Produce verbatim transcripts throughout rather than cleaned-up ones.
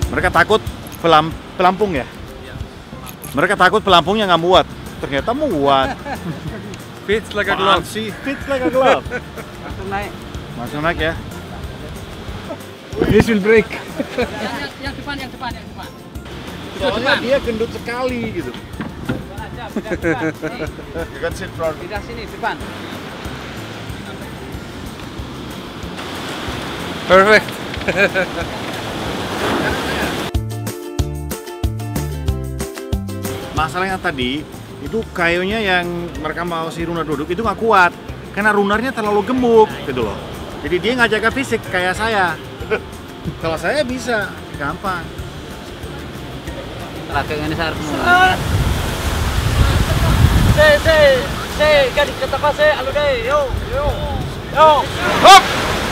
Mereka takut pelam, pelampung ya? Mereka takut pelampungnya nggak muat. Ternyata muat. Fits like a glove. Sih, fits like a glove. Langsung naik. Langsung naik ya. This will break. Yang, yang, yang depan, yang depan, yang depan. Soalnya dia gendut sekali gitu. Aja, pindah depan. You can sit front. Pindah sini, depan. Perfect. Masalahnya tadi itu kayunya yang mereka mau si Runar duduk itu nggak kuat karena Runarnya terlalu gemuk gitu loh. Jadi dia nggak jaga fisik kayak saya. Kalau saya bisa gampang. Laki ini saya mulai. Se se se gadis kata se alu deh. Yo yo yo. Hop!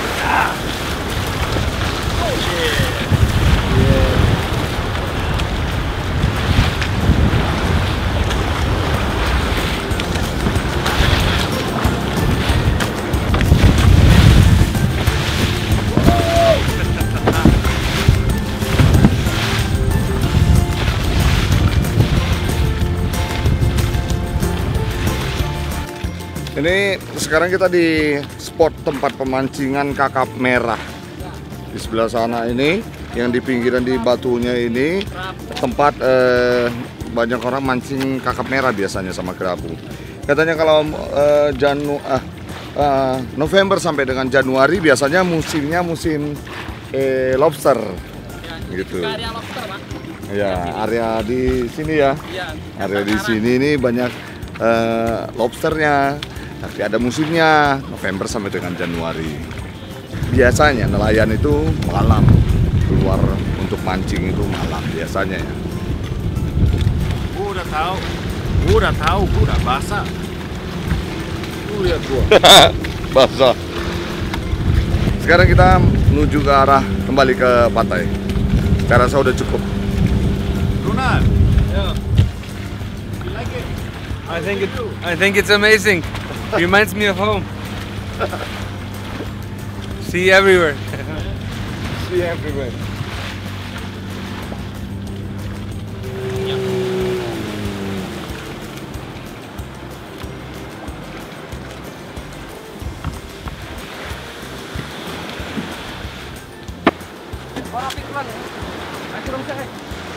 Ini sekarang kita di spot tempat pemancingan kakap merah. Di sebelah sana ini, yang di pinggiran di batunya ini tempat eh, banyak orang mancing kakap merah biasanya sama kerapu. Katanya kalau eh, Janu, ah, eh, November sampai dengan Januari biasanya musimnya musim eh, lobster, gitu. Area lobster, Pak. Ya, area di sini ya. Area di sini ini banyak eh, lobsternya. Tapi ada musimnya, November sampai dengan Januari. Biasanya nelayan itu malam, keluar untuk mancing itu malam biasanya ya. Gua udah tahu, gua udah tahu, gua udah basah. Tuh lihat gua. Basah. Sekarang kita menuju ke arah kembali ke pantai. Saya rasa udah cukup. Runar. Yeah. You like it? I think it. I think it's amazing. Reminds me of home. See everywhere. See everywhere. Orang pikulan ya. Akhir dong saya.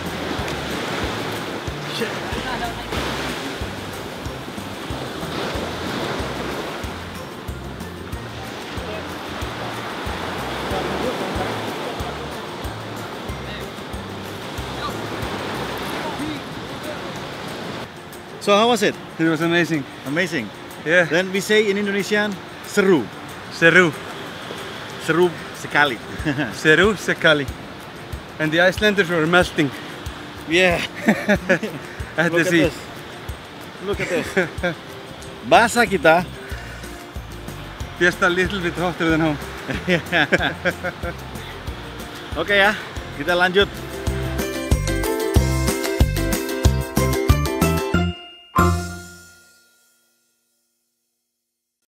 So how was it? It was amazing. Amazing. Yeah. Then we say in Indonesian, seru. Seru. Seru sekali. Seru sekali. And the Icelanders were melting Yeah. at the Look at sea. this. Look at this. Basah kita. Just a little bit hotter than home. Oke ya, kita lanjut